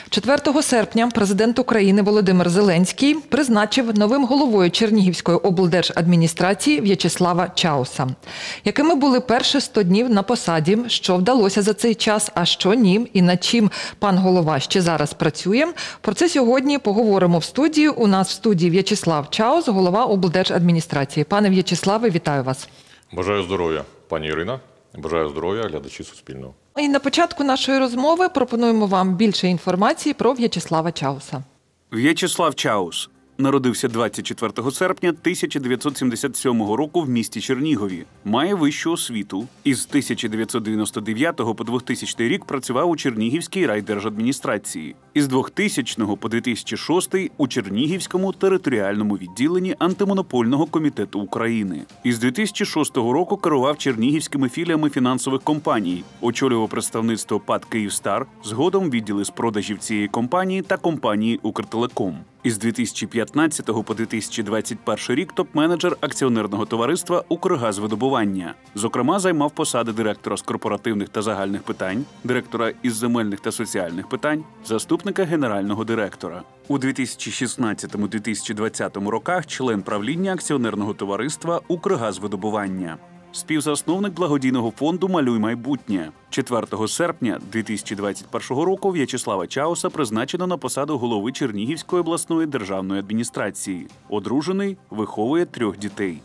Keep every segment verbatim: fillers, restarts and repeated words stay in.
четвертого серпня президент України Володимир Зеленський призначив новим головою Чернігівської облдержадміністрації В'ячеслава Чауса. Якими були перші сто днів на посаді, що вдалося за цей час, а що ні, і над чим пан голова ще зараз працює? Про це сьогодні поговоримо в студії. У нас в студії В'ячеслав Чаус, голова облдержадміністрації. Пане В'ячеславе, вітаю вас. Бажаю здоров'я, пані Ірина. Бажаю здоров'я, глядачі Суспільного. І на початку нашої розмови пропонуємо вам більше інформації про В'ячеслава Чауса. В'ячеслав Чаус народився двадцять четвертого серпня тисяча дев'ятсот сімдесят сьомого року в місті Чернігові. Має вищу освіту. Із тисяча дев'ятсот дев'яносто дев'ятого по двохтисячний рік працював у Чернігівській райдержадміністрації. Із двохтисячного по дві тисячі шостий у Чернігівському територіальному відділенні Антимонопольного комітету України. Із дві тисячі шостого року керував чернігівськими філіями фінансових компаній, очолював представництво ПАТ «Київстар», згодом відділи з продажів цієї компанії та компанії «Укртелеком». Із дві тисячі п'ятнадцятого по дві тисячі двадцять перший рік топ-менеджер акціонерного товариства «Укргазвидобування». Зокрема, займав посади директора з корпоративних та загальних питань, директора із земельних та соціальних питань, заступника генерального директора. У дві тисячі шістнадцятому - дві тисячі двадцятому роках член правління акціонерного товариства «Укргазвидобування». Співзасновник благодійного фонду «Малюй майбутнє». четвертого серпня дві тисячі двадцять першого року В'ячеслава Чауса призначено на посаду голови Чернігівської обласної державної адміністрації. Одружений, виховує трьох дітей.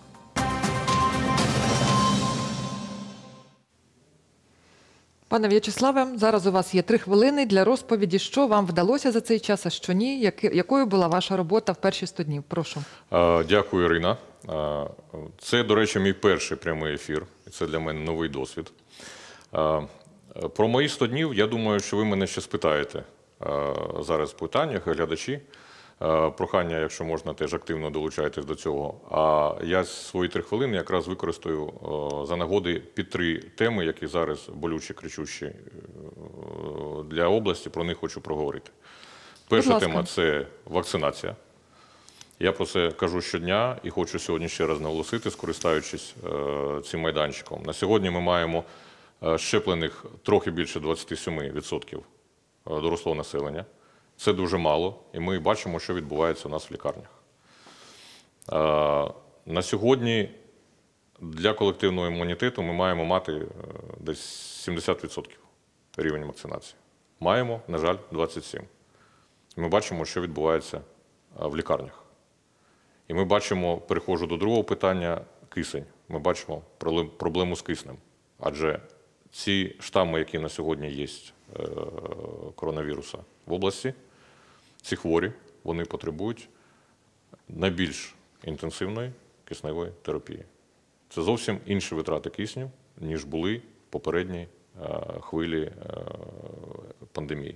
Пане В'ячеславе, зараз у вас є три хвилини для розповіді, що вам вдалося за цей час, а що ні. Якою була ваша робота в перші сто днів? Прошу. Дякую, Ірина. Це, до речі, мій перший прямий ефір. Це для мене новий досвід. Про мої сто днів, я думаю, що ви мене ще спитаєте зараз в питаннях, глядачі. Прохання, якщо можна, теж активно долучайтесь до цього. А я свої три хвилини якраз використаю за нагоди під три теми, які зараз болючі, кричущі для області, про них хочу проговорити. Перша тема – це вакцинація. Я про це кажу щодня і хочу сьогодні ще раз наголосити, скористаючись цим майданчиком. На сьогодні ми маємо щеплених трохи більше двадцять сім відсотків дорослого населення. Це дуже мало, і ми бачимо, що відбувається у нас в лікарнях. На сьогодні для колективного імунітету ми маємо мати десь сімдесят відсотків рівень вакцинації. Маємо, на жаль, двадцять сім відсотків. Ми бачимо, що відбувається в лікарнях. І ми бачимо, переходжу до другого питання, кисень. Ми бачимо проблему з киснем. Адже ці штами, які на сьогодні є коронавіруса в області, ці хворі, вони потребують найбільш інтенсивної кисневої терапії. Це зовсім інші витрати кисню, ніж були в попередній хвилі пандемії.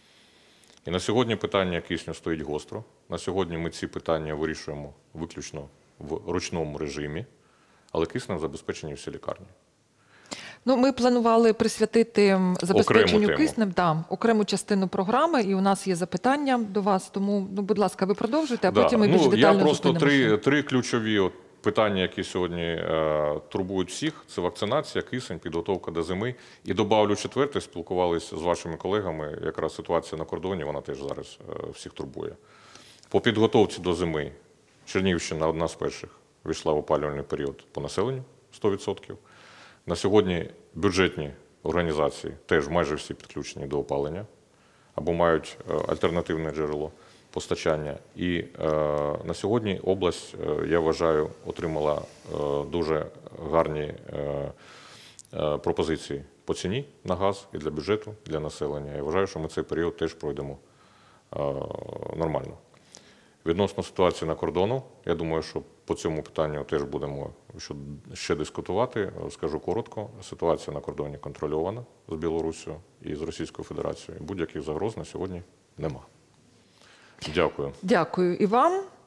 І на сьогодні питання кисню стоїть гостро. На сьогодні ми ці питання вирішуємо виключно в ручному режимі, але киснем забезпечені всі лікарні. Ну, ми планували присвятити забезпеченню киснем да, окрему частину програми, і у нас є запитання до вас, тому, ну, будь ласка, ви продовжуйте, а да. потім ми більш ну, детально Я просто три, зупинимося. три ключові от питання, які сьогодні е, турбують всіх. Це вакцинація, кисень, підготовка до зими. І добавлю четверте, спілкувалися з вашими колегами, якраз ситуація на кордоні, вона теж зараз е, всіх турбує. По підготовці до зими Чернігівщина одна з перших війшла в опалювальний період по населенню сто відсотків. На сьогодні бюджетні організації теж майже всі підключені до опалення або мають альтернативне джерело постачання. І е, на сьогодні область, е, я вважаю, отримала е, дуже гарні е, е, пропозиції по ціні на газ і для бюджету, для населення. Я вважаю, що ми цей період теж пройдемо е, нормально. Відносно ситуації на кордону, я думаю, що по цьому питанню теж будемо ще дискутувати. Скажу коротко, ситуація на кордоні контрольована з Білоруссю і з Російською Федерацією. Будь-яких загроз на сьогодні нема. Дякую. Дякую і вам.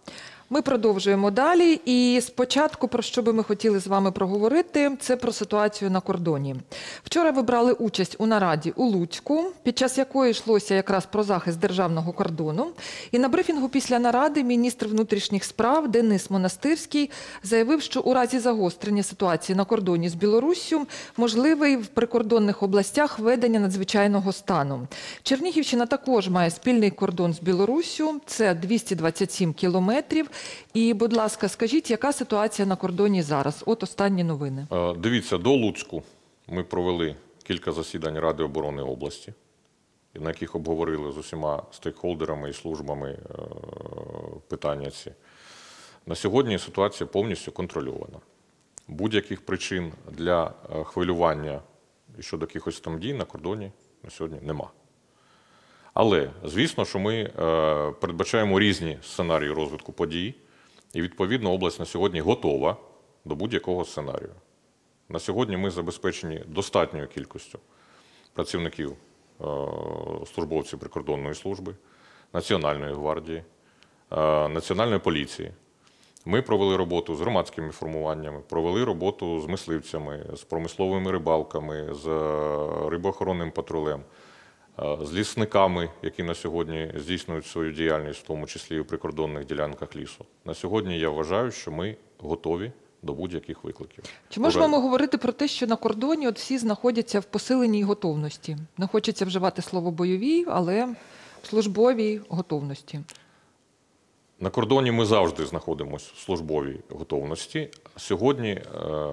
Ми продовжуємо далі. І спочатку, про що би ми хотіли з вами проговорити, це про ситуацію на кордоні. Вчора ви брали участь у нараді у Луцьку, під час якої йшлося якраз про захист державного кордону. І на брифінгу після наради міністр внутрішніх справ Денис Монастирський заявив, що у разі загострення ситуації на кордоні з Білоруссю можливий в прикордонних областях введення надзвичайного стану. Чернігівщина також має спільний кордон з Білоруссю, це двісті двадцять сім кілометрів. І, будь ласка, скажіть, яка ситуація на кордоні зараз? От останні новини. Е, Дивіться, до Луцьку ми провели кілька засідань Ради оборони області, на яких обговорили з усіма стейкхолдерами і службами е, питання ці. На сьогодні ситуація повністю контрольована. Будь-яких причин для е, хвилювання щодо якихось там дій на кордоні на сьогодні нема. Але, звісно, що ми е, передбачаємо різні сценарії розвитку подій, і, відповідно, область на сьогодні готова до будь-якого сценарію. На сьогодні ми забезпечені достатньою кількістю працівників, е, службовців прикордонної служби, Національної гвардії, е, Національної поліції. Ми провели роботу з громадськими формуваннями, провели роботу з мисливцями, з промисловими рибалками, з рибоохоронним патрулем, з лісниками, які на сьогодні здійснюють свою діяльність, в тому числі і у прикордонних ділянках лісу. На сьогодні я вважаю, що ми готові до будь-яких викликів. Чи можемо ми говорити про те, що на кордоні от всі знаходяться в посиленій готовності? Не хочеться вживати слово бойовій, але в службовій готовності. На кордоні ми завжди знаходимося в службовій готовності. Сьогодні,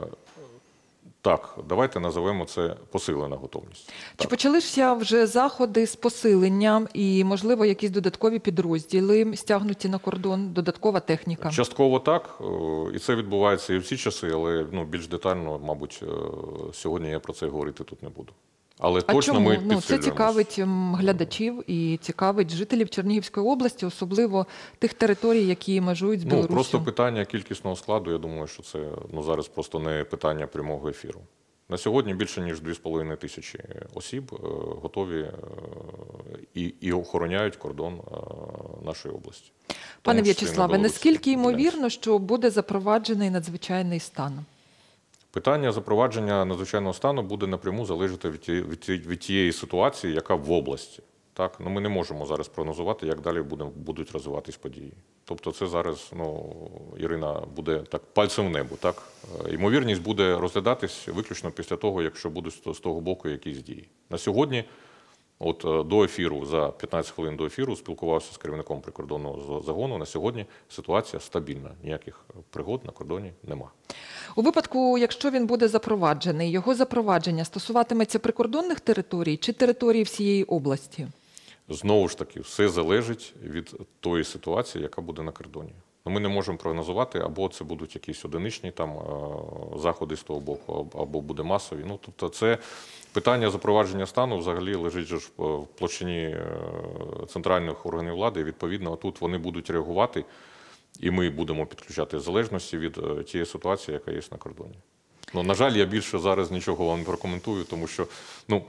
так, давайте називемо це посилена готовність. Чи Так. почалися вже заходи з посиленням і, можливо, якісь додаткові підрозділи стягнуті на кордон, додаткова техніка? Частково так, і це відбувається і в ці часи, але ну, більш детально, мабуть, сьогодні я про це говорити тут не буду. Але А точно чому? ми Ну, це підсилюємось. цікавить м, глядачів і цікавить жителів Чернігівської області, особливо тих територій, які межують з Ну, Білоруссю. просто питання кількісного складу, я думаю, що це ну, зараз просто не питання прямого ефіру. На сьогодні більше ніж дві з половиною тисячі осіб е, готові е, і, і охороняють кордон е, нашої області. В Пане тому числі В'ячеславе, на білоруській наскільки ділянці. ймовірно, що буде запроваджений надзвичайний стан? Питання запровадження надзвичайного стану буде напряму залежати від тієї, від тієї, від тієї ситуації, яка в області. Так? Ну, ми не можемо зараз прогнозувати, як далі буде, будуть розвиватись події. Тобто це зараз, ну, Ірина, буде так пальцем в небо. Так? Ймовірність буде розглядатись виключно після того, якщо будуть з того боку якісь дії. На сьогодні, от до ефіру, за п'ятнадцять хвилин до ефіру, спілкувався з керівником прикордонного загону. На сьогодні ситуація стабільна. Ніяких пригод на кордоні нема. У випадку, якщо він буде запроваджений, його запровадження стосуватиметься прикордонних територій чи територій всієї області? Знову ж таки, все залежить від тої ситуації, яка буде на кордоні. Ми не можемо прогнозувати, або це будуть якісь одиничні там заходи з того боку, або буде масові. Ну, тобто це питання запровадження стану взагалі лежить же ж в площині центральних органів влади. І, відповідно, тут вони будуть реагувати, і ми будемо підключати в залежності від тієї ситуації, яка є на кордоні. Ну, на жаль, я більше зараз нічого вам не прокоментую, тому що, ну,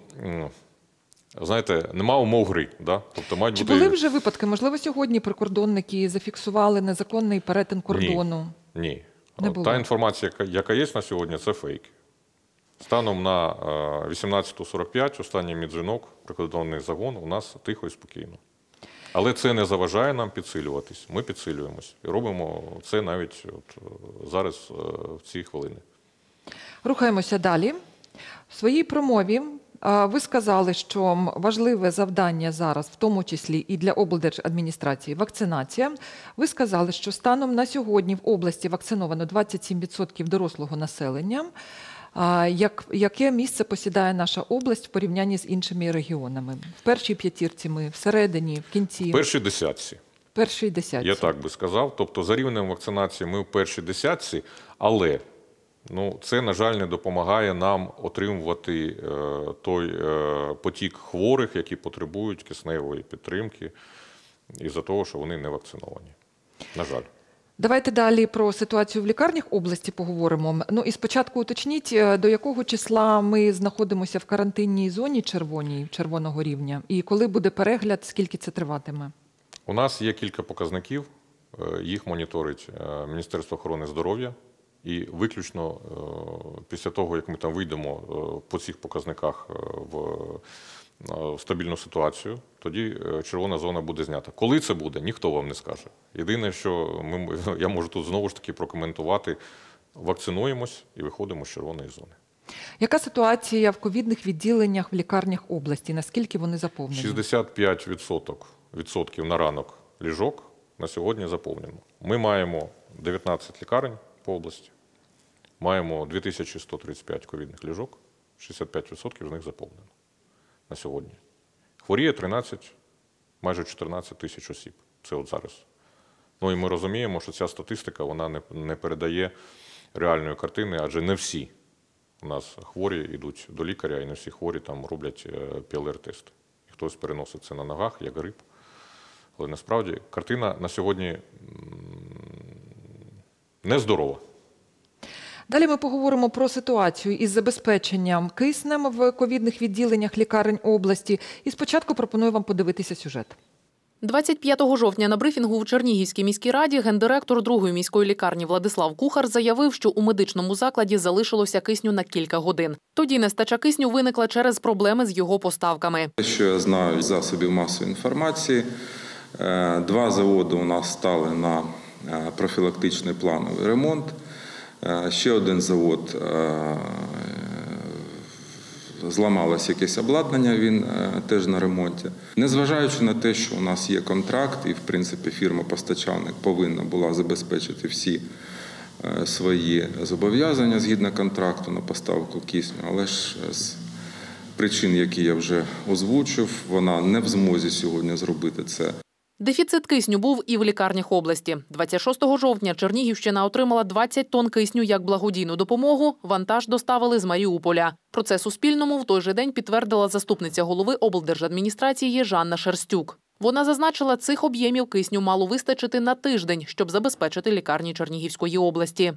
знаєте, нема умов гри. Да? Тобто, мають Чи бути... були вже випадки, можливо, сьогодні прикордонники зафіксували незаконний перетин кордону? Ні. Ні. Не було. Та інформація, яка, яка є на сьогодні, це фейк. Станом на вісімнадцяту сорок п'ять, останній мій дзвінок, прикордонний загон, у нас тихо і спокійно. Але це не заважає нам підсилюватись. Ми підсилюємось. І робимо це навіть от зараз, в ці хвилини. Рухаємося далі. В своїй промові ви сказали, що важливе завдання зараз, в тому числі і для облдержадміністрації, вакцинація. Ви сказали, що станом на сьогодні в області вакциновано двадцять сім відсотків дорослого населення. Як, яке місце посідає наша область в порівнянні з іншими регіонами? В першій п'ятірці ми, всередині, в кінці? В першій десятці. В першій десятці. Я так би сказав. Тобто за рівнем вакцинації ми в першій десятці, але ну, це, на жаль, не допомагає нам отримувати е, той е, потік хворих, які потребують кисневої підтримки із-за того, що вони не вакциновані. На жаль. Давайте далі про ситуацію в лікарнях області поговоримо. Ну і спочатку уточніть, до якого числа ми знаходимося в карантинній зоні червоній, червоного рівня, і коли буде перегляд, скільки це триватиме? У нас є кілька показників, Е, Їх моніторить е, Міністерство охорони здоров'я. І виключно е, після того, як ми там вийдемо е, по цих показниках е, в е, стабільну ситуацію, тоді е, червона зона буде знята. Коли це буде, ніхто вам не скаже. Єдине, що ми, я можу тут знову ж таки прокоментувати, вакцинуємось і виходимо з червоної зони. Яка ситуація в ковідних відділеннях в лікарнях області? Наскільки вони заповнені? шістдесят п'ять відсотків на ранок ліжок на сьогодні заповнено. Ми маємо дев'ятнадцять лікарень по області, маємо дві тисячі сто тридцять п'ять ковідних ліжок, шістдесят п'ять відсотків з них заповнено на сьогодні. Хворіє тринадцять, майже чотирнадцять тисяч осіб. Це от зараз. Ну і ми розуміємо, що ця статистика вона не, не передає реальної картини, адже не всі у нас хворі йдуть до лікаря, і не всі хворі там роблять пі ел ар-тести. І хтось переносить це на ногах, як грип. Але насправді картина на сьогодні нездорова. Далі ми поговоримо про ситуацію із забезпеченням киснем в ковідних відділеннях лікарень області. І спочатку пропоную вам подивитися сюжет. двадцять п'ятого жовтня на брифінгу в Чернігівській міській раді гендиректор другої міської лікарні Владислав Кухар заявив, що у медичному закладі залишилося кисню на кілька годин. Тоді нестача кисню виникла через проблеми з його поставками. Що я знаю з засобів масової інформації, два заводи у нас стали на профілактичний плановий ремонт. Ще один завод зламалось якесь обладнання, він теж на ремонті. Незважаючи на те, що у нас є контракт, і, в принципі, фірма-постачальник повинна була забезпечити всі свої зобов'язання згідно контракту на поставку кисню, але ж з причин, які я вже озвучив, вона не в змозі сьогодні зробити це. Дефіцит кисню був і в лікарнях області. двадцять шостого жовтня Чернігівщина отримала двадцять тонн кисню як благодійну допомогу. Вантаж доставили з Маріуполя. Про це Суспільному в той же день підтвердила заступниця голови облдержадміністрації Жанна Шерстюк. Вона зазначила, цих об'ємів кисню мало вистачити на тиждень, щоб забезпечити лікарні Чернігівської області.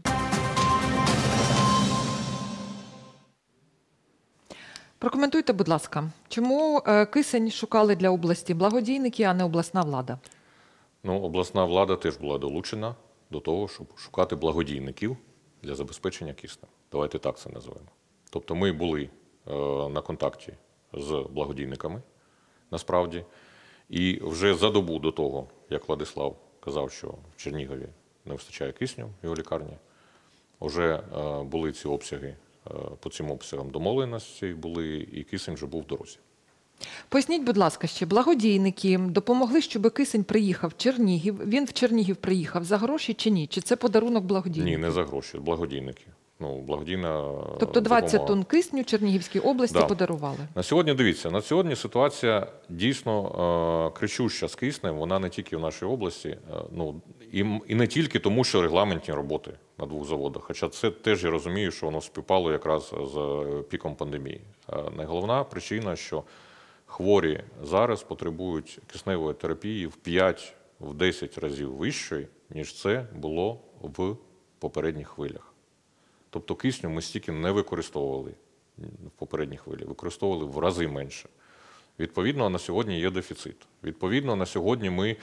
Прокоментуйте, будь ласка, чому кисень шукали для області благодійники, а не обласна влада? Ну, обласна влада теж була долучена до того, щоб шукати благодійників для забезпечення киснем. Давайте так це називаємо. Тобто ми були е, на контакті з благодійниками, насправді, і вже за добу до того, як Владислав казав, що в Чернігові не вистачає кисню в його лікарні, вже е, були ці обсяги. По цим обсягам домовленості були, і кисень вже був в дорозі. Поясніть, будь ласка, ще благодійники допомогли, щоб кисень приїхав в Чернігів. Він в Чернігів приїхав за гроші чи ні? Чи це подарунок благодійників? Ні, не за гроші, благодійники. Ну, благодійна Тобто двадцять допомога. тонн кисню Чернігівській області Да. подарували? На сьогодні, дивіться, на сьогодні ситуація дійсно е, кричуща з киснем, вона не тільки в нашій області, е, ну, і, і не тільки тому, що регламентні роботи на двох заводах, хоча це теж я розумію, що воно співпало якраз з піком пандемії. Е, найголовна причина, що хворі зараз потребують кисневої терапії в п'ять-десять разів вищої, ніж це було в попередніх хвилях. Тобто кисню ми стільки не використовували в попередній хвилі, використовували в рази менше. Відповідно, на сьогодні є дефіцит. Відповідно, на сьогодні ми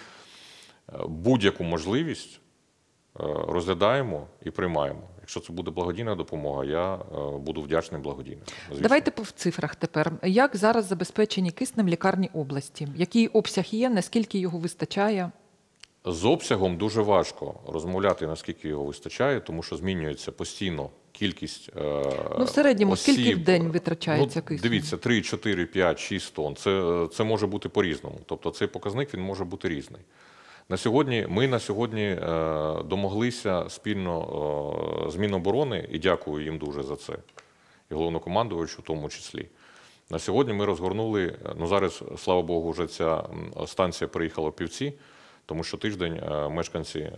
будь-яку можливість розглядаємо і приймаємо. Якщо це буде благодійна допомога, я буду вдячним благодійникам. Звісно. Давайте в цифрах тепер. Як зараз забезпечені киснем лікарні області? Який обсяг є, наскільки його вистачає? З обсягом дуже важко розмовляти, наскільки його вистачає, тому що змінюється постійно кількість осіб. Ну, в середньому, скільки в день витрачається ну, кисню? Дивіться, три, чотири, п'ять, шість тонн. Це, це може бути по-різному. Тобто цей показник він може бути різний. На сьогодні, ми на сьогодні е, домоглися спільно е, з Міноборони, і дякую їм дуже за це, і головнокомандувачу в тому числі. На сьогодні ми розгорнули, ну зараз, слава Богу, вже ця станція приїхала в Півці, тому що тиждень мешканці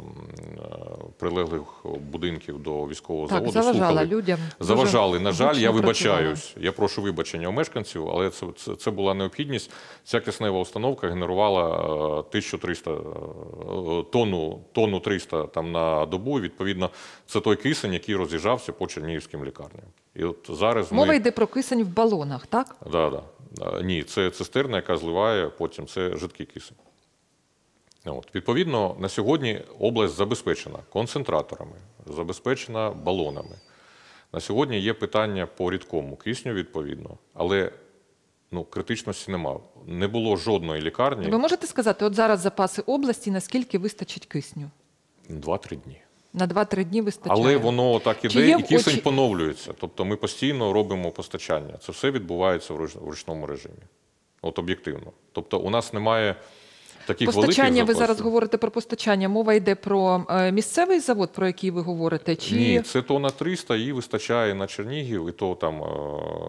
прилеглих будинків до військового так, заводу заважала слухали. людям. Заважали. На жаль, я вибачаюсь. Працювали. Я прошу вибачення у мешканців, але це, це, це була необхідність. Ця киснева установка генерувала тисячу триста тонну, тонну триста там на добу. І, відповідно, це той кисень, який роз'їжджався по чернігівським лікарням. І от зараз Мова ми... йде про кисень в балонах, так? Да, да. Ні, це цистерна, яка зливає потім. Це жидкий кисень. От. Відповідно, на сьогодні область забезпечена концентраторами, забезпечена балонами. На сьогодні є питання по рідкому кисню, відповідно, але ну, критичності немає. Не було жодної лікарні. Ви можете сказати, от зараз запаси області, наскільки вистачить кисню? Два-три дні. На два-три дні вистачає. Але воно так Чи іде, є і кисень очі- поновлюється. Тобто ми постійно робимо постачання. Це все відбувається в руч- в ручному режимі. От об'єктивно. Тобто у нас немає таких великих Постачання, ви запасів. зараз говорите про постачання. Мова йде про е, місцевий завод, про який ви говорите? Чи... Ні, це то на триста, її вистачає на Чернігів, і то там е,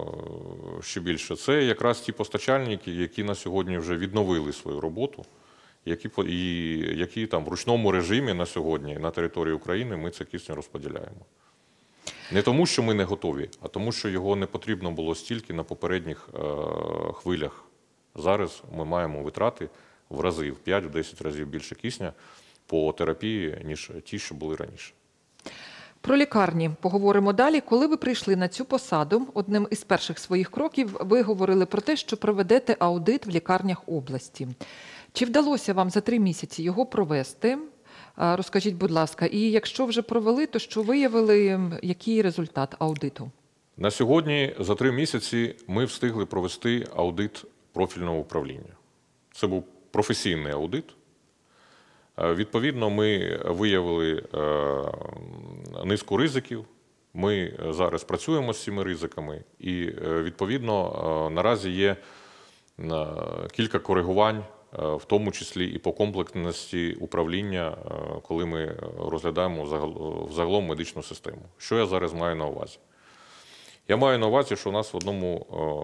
ще більше. Це якраз ті постачальники, які на сьогодні вже відновили свою роботу, які, по- і, які там в ручному режимі на сьогодні на території України ми це кисню розподіляємо. Не тому, що ми не готові, а тому, що його не потрібно було стільки на попередніх е, хвилях. Зараз ми маємо витрати в рази, в п'ять-десять разів більше кисня по терапії, ніж ті, що були раніше. Про лікарні поговоримо далі. Коли ви прийшли на цю посаду, одним із перших своїх кроків ви говорили про те, що проведете аудит в лікарнях області. Чи вдалося вам за три місяці його провести? А, Розкажіть, будь ласка, і якщо вже провели, то що виявили, який результат аудиту? На сьогодні за три місяці ми встигли провести аудит профільного управління. Це був професійний аудит. Е, Відповідно, ми виявили е, низку ризиків. Ми зараз працюємо з цими ризиками і, е, відповідно, е, наразі є е, кілька коригувань, е, в тому числі і по комплексності управління, е, коли ми розглядаємо взагал- взагалом медичну систему. Що я зараз маю на увазі? Я маю на увазі, що у нас в одному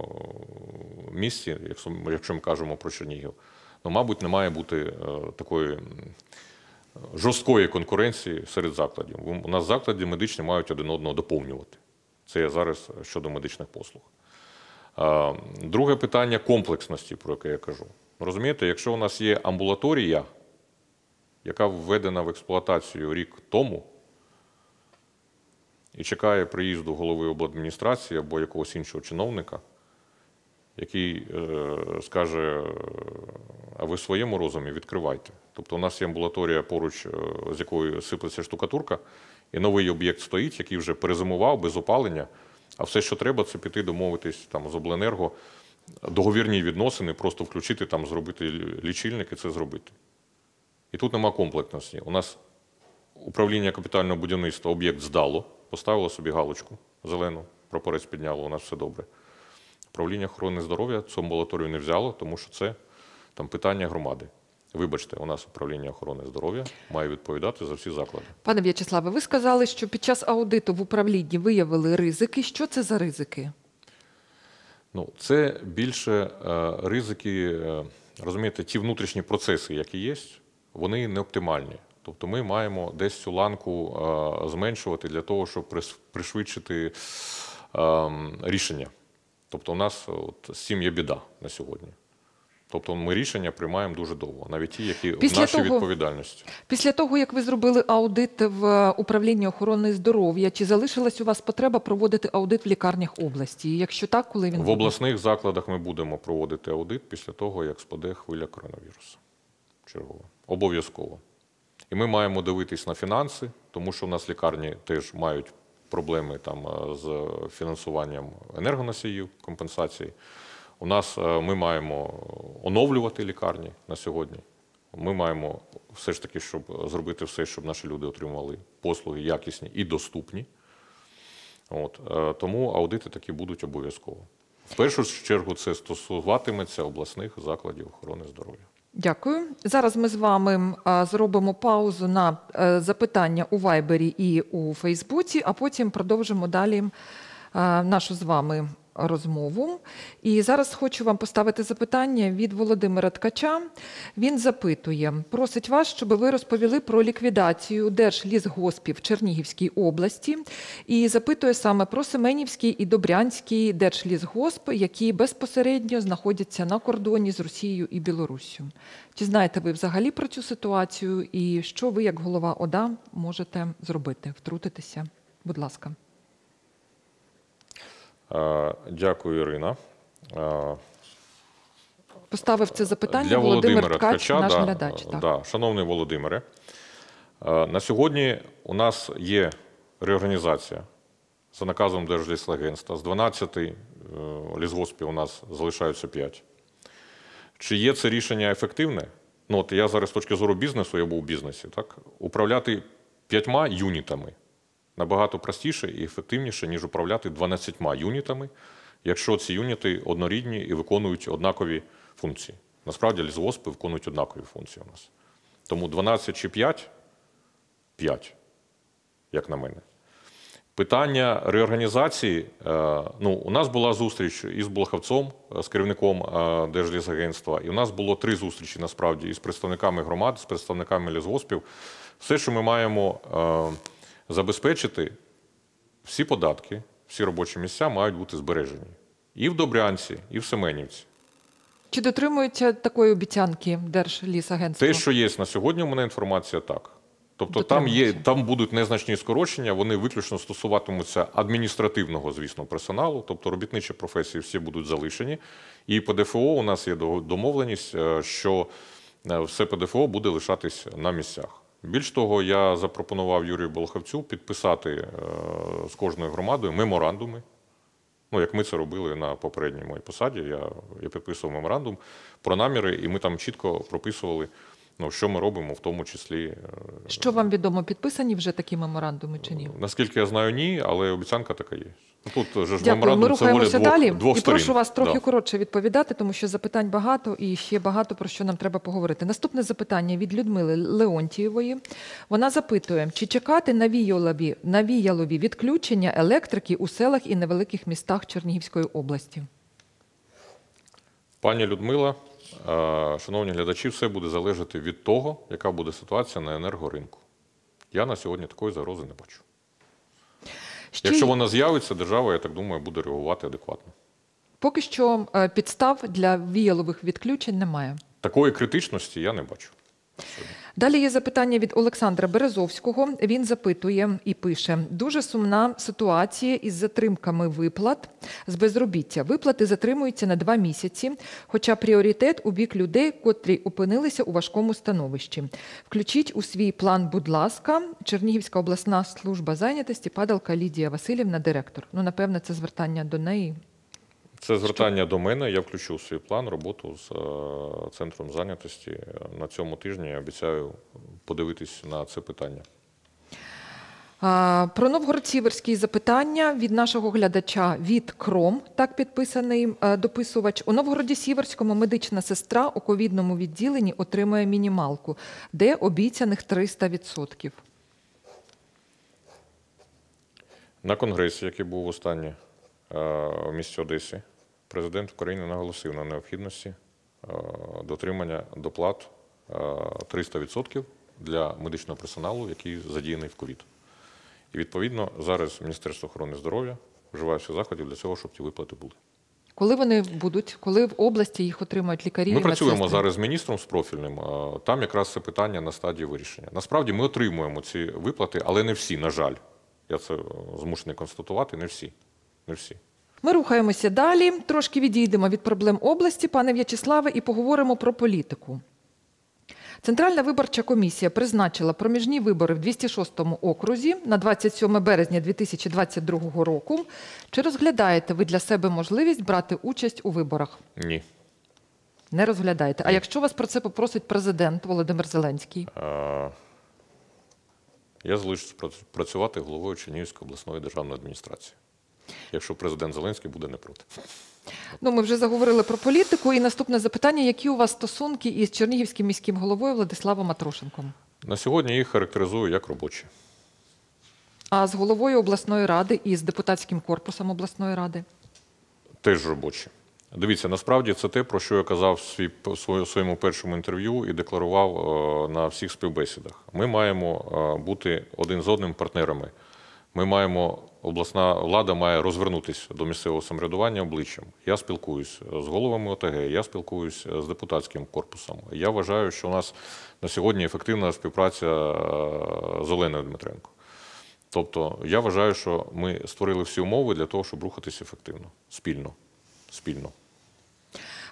е, місці, якщо, якщо ми кажемо про Чернігів, ну, мабуть, не має бути е, такої м, жорсткої конкуренції серед закладів. У нас заклади медичні мають один одного доповнювати. Це я зараз щодо медичних послуг. Е, друге питання комплексності, про яке я кажу. Розумієте, якщо у нас є амбулаторія, яка введена в експлуатацію рік тому, і чекає приїзду голови обладміністрації або якогось іншого чиновника, який е, скаже, а ви в своєму розумі відкривайте. Тобто у нас є амбулаторія поруч, е, з якою сиплеться штукатурка, і новий об'єкт стоїть, який вже перезимував без опалення, а все, що треба, це піти домовитись там, з обленерго, договірні відносини, просто включити, там, зробити лічильник і це зробити. І тут нема комплектності. У нас управління капітального будівництва об'єкт здало, поставило собі галочку зелену, прапорець підняло, у нас все добре. Управління охорони здоров'я цю амбулаторію не взяло, тому що це там питання громади. Вибачте, у нас управління охорони здоров'я має відповідати за всі заклади. Пане В'ячеславе, ви сказали, що під час аудиту в управлінні виявили ризики. Що це за ризики? Ну, це більше е, ризики, е, розумієте, ті внутрішні процеси, які є, вони не оптимальні. Тобто ми маємо десь цю ланку е, зменшувати для того, щоб прис- пришвидшити е, рішення. Тобто у нас от, з цим є біда на сьогодні. Тобто ми рішення приймаємо дуже довго, навіть ті, які в Після нашій того- відповідальності. Після того, як ви зробили аудит в управлінні охорони здоров'я, чи залишилась у вас потреба проводити аудит в лікарнях області? І якщо так, коли він В буде? обласних закладах ми будемо проводити аудит після того, як спаде хвиля коронавірусу. Чергово. Обов'язково. І ми маємо дивитись на фінанси, тому що у нас лікарні теж мають проблеми там е, з фінансуванням енергоносіїв, компенсації. У нас е, ми маємо оновлювати лікарні на сьогодні. Ми маємо все ж таки, щоб зробити все, щоб наші люди отримували послуги якісні і доступні. От, е, тому аудити такі будуть обов'язково. В першу чергу це стосуватиметься обласних закладів охорони здоров'я. Дякую. Зараз ми з вами а, зробимо паузу на е, запитання у Вайбері і у Фейсбуці, а потім продовжимо далі а, нашу з вами розмову. І зараз хочу вам поставити запитання від Володимира Ткача. Він запитує, просить вас, щоб ви розповіли про ліквідацію Держлісгоспів в Чернігівській області і запитує саме про Семенівський і Добрянський Держлісгосп, які безпосередньо знаходяться на кордоні з Росією і Білоруссю. Чи знаєте ви взагалі про цю ситуацію і що ви, як голова ОДА, можете зробити, втрутитися? Будь ласка. Е, Дякую, Ірина. Е, Поставив це запитання Для Володимир Володимира Ткач, Ткача, наш да, глядач. Так. да. Шановний Володимире, е, на сьогодні у нас є реорганізація за наказом Держлісагентства. З дванадцяти е, лісгоспів у нас залишаються п'ять. Чи є це рішення ефективне? Ну, от я зараз з точки зору бізнесу, я був у бізнесі, так? Управляти п'ятьма юнітами набагато простіше і ефективніше, ніж управляти дванадцятьма юнітами, якщо ці юніти однорідні і виконують однакові функції. Насправді лісгоспи виконують однакові функції у нас. Тому дванадцять чи п'ять? п'ять, як на мене. Питання реорганізації. Ну, у нас була зустріч із Блоховцом, з керівником Держлісагентства, і у нас було три зустрічі, насправді, із представниками громад, з представниками лісгоспів. Все, що ми маємо забезпечити, всі податки, всі робочі місця мають бути збережені. І в Добрянці, і в Семенівці. Чи дотримуються такої обіцянки Держлісагентства? Те, що є на сьогодні, у мене інформація так. Тобто там, є, там будуть незначні скорочення, вони виключно стосуватимуться адміністративного, звісно, персоналу, тобто робітничі професії всі будуть залишені. І по ДФО у нас є домовленість, що все ПДФО буде лишатись на місцях. Більш того, я запропонував Юрію Болховцю підписати з кожною громадою меморандуми. Ну, як ми це робили на попередній моїй посаді, я, я підписував меморандум про наміри, і ми там чітко прописували, ну, що ми робимо, в тому числі. Що вам відомо, підписані вже такі меморандуми чи ні? Наскільки я знаю, ні, але обіцянка така є. Тут же ж Дякую. Ми меморандум – це воля рухаємося двох, далі. двох І сторін. прошу вас трохи Да. коротше відповідати, тому що запитань багато і ще багато про що нам треба поговорити. Наступне запитання від Людмили Леонтієвої. Вона запитує, чи чекати на Віялові, на Віялові відключення електрики у селах і невеликих містах Чернігівської області? Пані Людмила, шановні глядачі, все буде залежати від того, яка буде ситуація на енергоринку. Я на сьогодні такої загрози не бачу. Ще... Якщо вона з'явиться, держава, я так думаю, буде реагувати адекватно. Поки що підстав для Віялових відключень немає. Такої критичності я не бачу. Далі є запитання від Олександра Березовського. Він запитує і пише: дуже сумна ситуація із затримками виплат з безробіття. Виплати затримуються на два місяці, хоча пріоритет у бік людей, котрі опинилися у важкому становищі. Включіть у свій план, будь ласка, Чернігівська обласна служба зайнятості, Падалка Лідія Васильівна, директор. Ну, напевно, це звертання до неї. Це звертання Що? до мене. Я включу в свій план роботу з центром зайнятості. На цьому тижні я обіцяю подивитись на це питання. А, про Новгород-Сіверський запитання від нашого глядача від Кром, так підписаний а, дописувач. У Новгороді-Сіверському медична сестра у ковідному відділенні отримує мінімалку, де обіцяних триста відсотків. На конгресі, який був останній в місті Одесі, президент України наголосив на необхідності дотримання доплат триста відсотків для медичного персоналу, який задіяний в ковід. І, відповідно, зараз Міністерство охорони здоров'я вживає всіх заходів для цього, щоб ті виплати були. Коли вони будуть? Коли в області їх отримають лікарі? Ми працюємо медсестри? зараз з міністром, з профільним. Там якраз це питання на стадії вирішення. Насправді ми отримуємо ці виплати, але не всі, на жаль. Я це змушений констатувати, не всі. Не всі. Ми рухаємося далі, трошки відійдемо від проблем області, пане В'ячеславе, і поговоримо про політику. Центральна виборча комісія призначила проміжні вибори в двісті шостому окрузі на двадцять сьоме березня дві тисячі двадцять другого року. Чи розглядаєте ви для себе можливість брати участь у виборах? Ні. Не розглядаєте. А якщо вас про це попросить президент Володимир Зеленський? А... Я залишусь працювати головою Чернігівської обласної державної адміністрації, якщо президент Зеленський буде не проти. Ну, ми вже заговорили про політику. І наступне запитання. Які у вас стосунки із Чернігівським міським головою Владиславом Атрошенком? На сьогодні їх характеризую як робочі. А з головою обласної ради і з депутатським корпусом обласної ради? Теж робочі. Дивіться, насправді це те, про що я казав в своєму першому інтерв'ю і декларував на всіх співбесідах. Ми маємо бути один з одним партнерами. Ми маємо, обласна влада має розвернутися до місцевого самоврядування обличчям. Я спілкуюсь з головами ОТГ, я спілкуюсь з депутатським корпусом. Я вважаю, що у нас на сьогодні ефективна співпраця з Оленою Дмитренко. Тобто я вважаю, що ми створили всі умови для того, щоб рухатися ефективно, спільно. Спільно.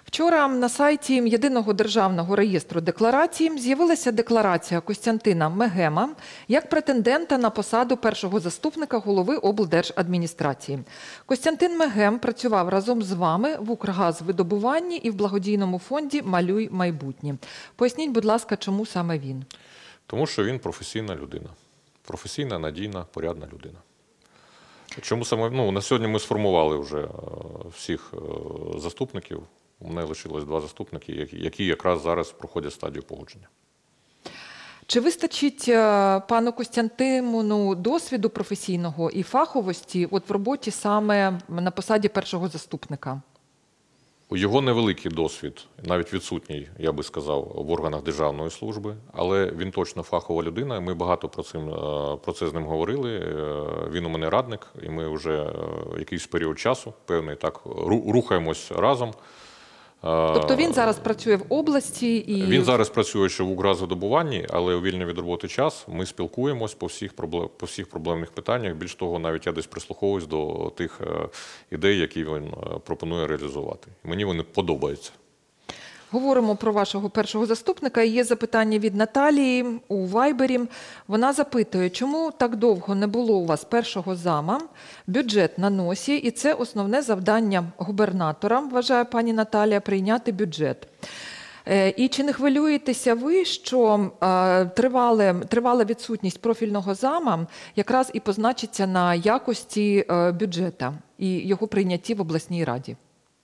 Вчора на сайті Єдиного державного реєстру декларацій з'явилася декларація Костянтина Мегема як претендента на посаду першого заступника голови облдержадміністрації. Костянтин Мегем працював разом з вами в Укргазвидобуванні і в благодійному фонді «Малюй майбутнє». Поясніть, будь ласка, чому саме він? Тому що він професійна людина. Професійна, надійна, порядна людина. Чому саме? Ну, на сьогодні ми сформували вже всіх заступників. У мене лишилось два заступники, які якраз зараз проходять стадію погодження. Чи вистачить пану Костянтину досвіду професійного і фаховості от в роботі саме на посаді першого заступника? Його невеликий досвід, навіть відсутній, я би сказав, в органах державної служби, але він точно фахова людина, ми багато про, цим, про це з ним говорили. Він у мене радник, і ми вже якийсь період часу, певний, так, рухаємось разом. Тобто він зараз працює в області? І... Він зараз працює ще в Укргазвидобуванні, але у вільний від роботи час ми спілкуємось по всіх, проблем, по всіх проблемних питаннях. Більш того, навіть я десь прислуховуюсь до тих ідей, які він пропонує реалізувати. Мені вони подобаються. Говоримо про вашого першого заступника. Є запитання від Наталії у Вайбері. Вона запитує, чому так довго не було у вас першого зама, бюджет на носі, і це основне завдання губернатора, вважає пані Наталія, прийняти бюджет. І чи не хвилюєтеся ви, що тривале, тривала відсутність профільного зама якраз і позначиться на якості бюджету і його прийнятті в обласній раді?